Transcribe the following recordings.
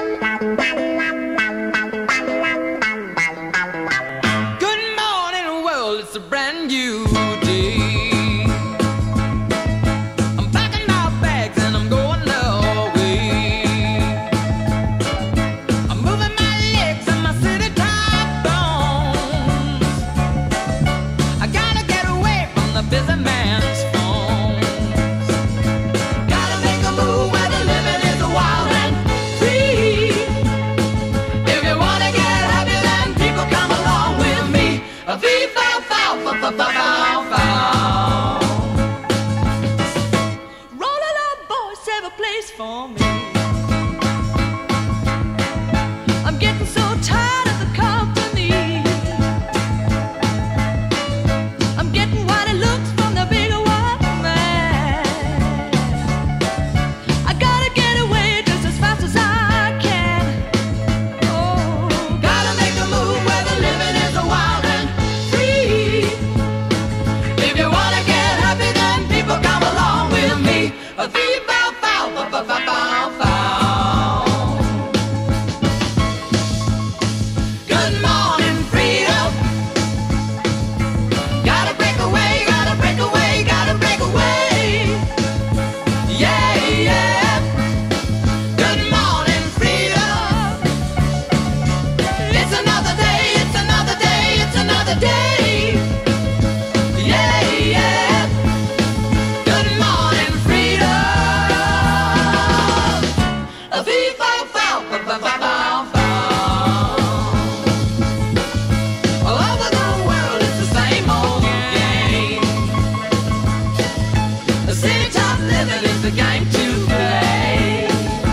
It's a brand new day. I'm packing my bags and I'm going away. I'm moving my legs and my city top bones. I gotta get away from the busy man's phones. Gotta make a move where the living is wild and free. If you wanna get happy, then people come along with me. A FIFA. Rolling up boys, save a place for me. I'm getting so tired of the company. I'm getting what it looks from the bigger white man. I gotta get away just as fast as I can. Oh, gotta make a move where the living is a wild and free. If you wanna get happy, then people come along with me. A beep, bow, bow, bow, bow, bow, bow, bow. Good morning, freedom. Gotta break away, gotta break away, gotta break away. Yeah, yeah. Good morning, freedom. It's another day, it's another day, it's another day. Yeah, yeah. Good morning, freedom. A beep, bow, bow, bow, bow, bow, bow, bow. All over the world, it's the same old game. The city top living is the game to play.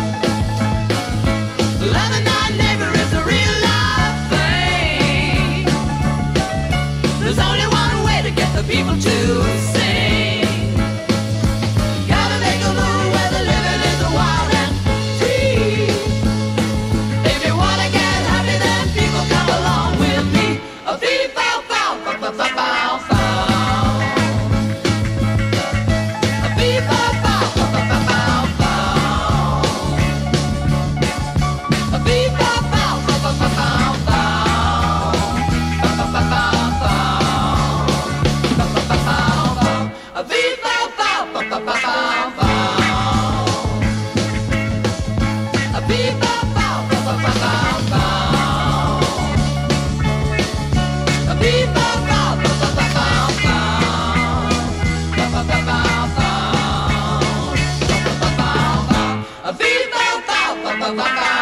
Loving thy neighbor is a real life thing. There's only one way to get the people to sing. Gotta make a move where the living is wild and free. If you wanna get happy, then people come along with me. A beep, bow, bow, bow, bow, bow, bow, bow. A beep, bow, bow, bow, bow, bow, bow, bow. A beep, bow, bow, bow, bow, bow, bow, bow. Bow, bow, bow, bow, bow. A beep, bow, bow, bow, bow, bow, bow, bow. A beep, bow, bow, bow, bow, bow, bow, bow. A beep, bow, bow, bow, bow, bow, bow, bow. Bow, bow, bow, bow, bow. Bow, bow, bow, bow. A beep, bow, bow, bow, bow, bow, bow.